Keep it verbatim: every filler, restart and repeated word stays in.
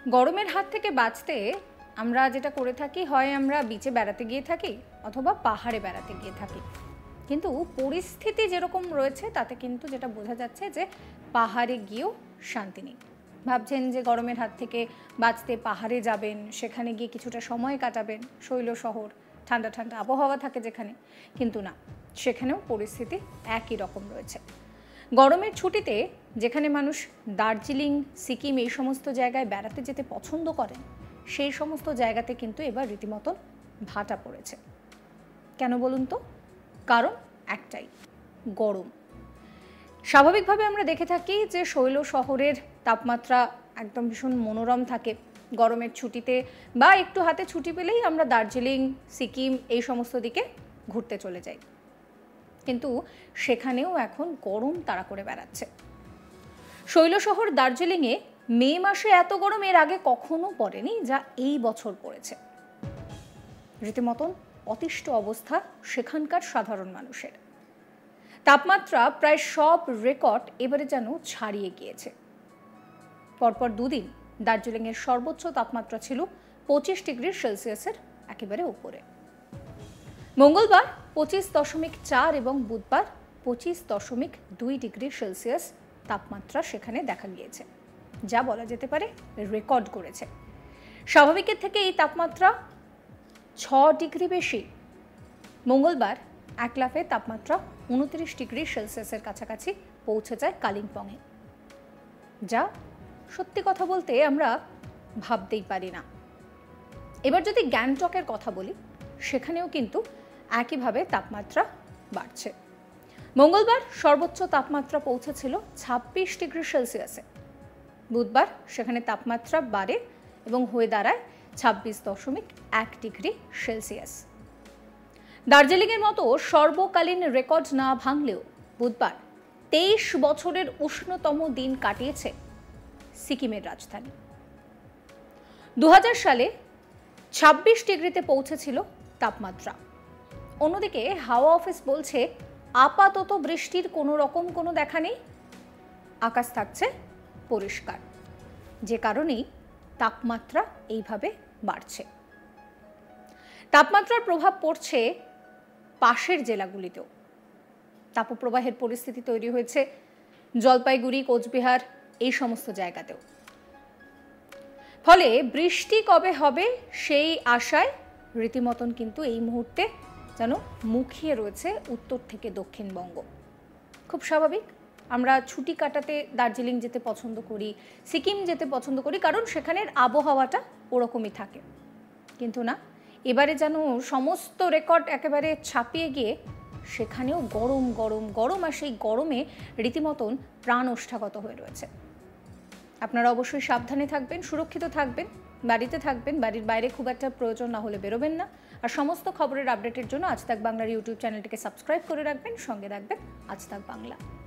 গরমের হাত থেকে বাঁচতে আমরা যেটা করে থাকি, হয় আমরা বিচে বেড়াতে গিয়ে থাকি অথবা পাহাড়ে বেড়াতে গিয়ে থাকি, কিন্তু পরিস্থিতি যেরকম রয়েছে তাতে কিন্তু যেটা বোঝা যাচ্ছে যে পাহাড়ে গিয়েও শান্তি নেই। ভাবছেন যে গরমের হাত থেকে বাঁচতে পাহাড়ে যাবেন, সেখানে গিয়ে কিছুটা সময় কাটাবেন, শৈল শহর, ঠান্ডা ঠান্ডা আবহাওয়া থাকে যেখানে, কিন্তু না, সেখানেও পরিস্থিতি একই রকম রয়েছে। গরমের ছুটিতে যেখানে মানুষ দার্জিলিং, সিকিম এই সমস্ত জায়গায় বেড়াতে যেতে পছন্দ করেন, সেই সমস্ত জায়গাতে কিন্তু এবার রীতিমতন ভাটা পড়েছে। কেন বলুন তো? কারণ একটাই, গরম। স্বাভাবিকভাবে আমরা দেখে থাকি যে শৈল শহরের তাপমাত্রা একদম ভীষণ মনোরম থাকে গরমের ছুটিতে, বা একটু হাতে ছুটি পেলেই আমরা দার্জিলিং, সিকিম এই সমস্ত দিকে ঘুরতে চলে যাই, কিন্তু সেখানেও এখন গরম তাড়া করে বেড়াচ্ছে। শৈল শহর দার্জিলিংয়ে মে মাসে এত গরম এর আগে কখনো পড়েনি যা এই বছর পড়েছে। রীতিমতন অতিষ্ঠ অবস্থা সেখানকার সাধারণ মানুষের। তাপমাত্রা প্রায় সব রেকর্ড এবারে যেন ছাড়িয়ে গিয়েছে। পরপর দুদিন দার্জিলিংয়ের সর্বোচ্চ তাপমাত্রা ছিল পঁচিশ ডিগ্রি সেলসিয়াসের একেবারে উপরে। মঙ্গলবার পঁচিশ দশমিক চার এবং বুধবার পঁচিশ দশমিক দুই ডিগ্রি সেলসিয়াস তাপমাত্রা সেখানে দেখা গিয়েছে, যা বলা যেতে পারে রেকর্ড করেছে। স্বাভাবিকের থেকে এই তাপমাত্রা ছ ডিগ্রি বেশি। মঙ্গলবার এক লাফে তাপমাত্রা উনত্রিশ ডিগ্রি সেলসিয়াসের কাছাকাছি পৌঁছে যায় কালিম্পংয়ে, যা সত্যি কথা বলতে আমরা ভাবতেই পারি না। এবার যদি গ্যাংটকের কথা বলি, সেখানেও কিন্তু একইভাবে তাপমাত্রা বাড়ছে। মঙ্গলবার সর্বোচ্চ তাপমাত্রা পৌঁছেছিল ছাব্বিশ ডিগ্রি সেলসিয়াসে। বুধবার সেখানে তাপমাত্রা বাড়ে এবং হয়ে দাঁড়ায় ছাব্বিশ দশমিক এক ডিগ্রি সেলসিয়াস। দার্জিলিংয়ের মতো সর্বকালীন রেকর্ড না ভাঙলেও বুধবার তেইশ বছরের উষ্ণতম দিন কাটিয়েছে সিকিমের রাজধানী। দু হাজার সালে ছাব্বিশ ডিগ্রিতে পৌঁছেছিল তাপমাত্রা। অন্যদিকে হাওয়া অফিস বলছে আপাতত বৃষ্টির কোনো রকম কোনো দেখা নেই, আকাশ থাকছে পরিষ্কার, যে কারণেই তাপমাত্রা এইভাবে বাড়ছে। তাপমাত্রার প্রভাব পড়ছে পাশের জেলাগুলিতেও। তাপপ্রবাহের পরিস্থিতি তৈরি হয়েছে জলপাইগুড়ি, কোচবিহার এই সমস্ত জায়গাতেও। ফলে বৃষ্টি কবে হবে সেই আশায় রীতিমতন কিন্তু এই মুহূর্তে যেন মুখিয়ে রয়েছে উত্তর থেকে দক্ষিণবঙ্গ। খুব স্বাভাবিক, আমরা ছুটি কাটাতে দার্জিলিং যেতে পছন্দ করি, সিকিম যেতে পছন্দ করি, কারণ সেখানের আবহাওয়াটা ওরকমই থাকে। কিন্তু না, এবারে যেন সমস্ত রেকর্ড একেবারে ছাপিয়ে গিয়ে সেখানেও গরম গরম গরম, আর সেই গরমে রীতিমতন প্রাণ ওষ্ঠাগত হয়ে রয়েছে। আপনারা অবশ্যই সাবধানে থাকবেন, সুরক্ষিত থাকবেন, বাড়িতে থাকবেন, বাড়ির বাইরে খুব একটা প্রয়োজন না হলে বেরোবেন না। আর সমস্ত খবরের আপডেটের জন্য আজ তাক বাংলার ইউটিউব চ্যানেলটিকে সাবস্ক্রাইব করে রাখবেন, সঙ্গে রাখবেন আজ তাক বাংলা।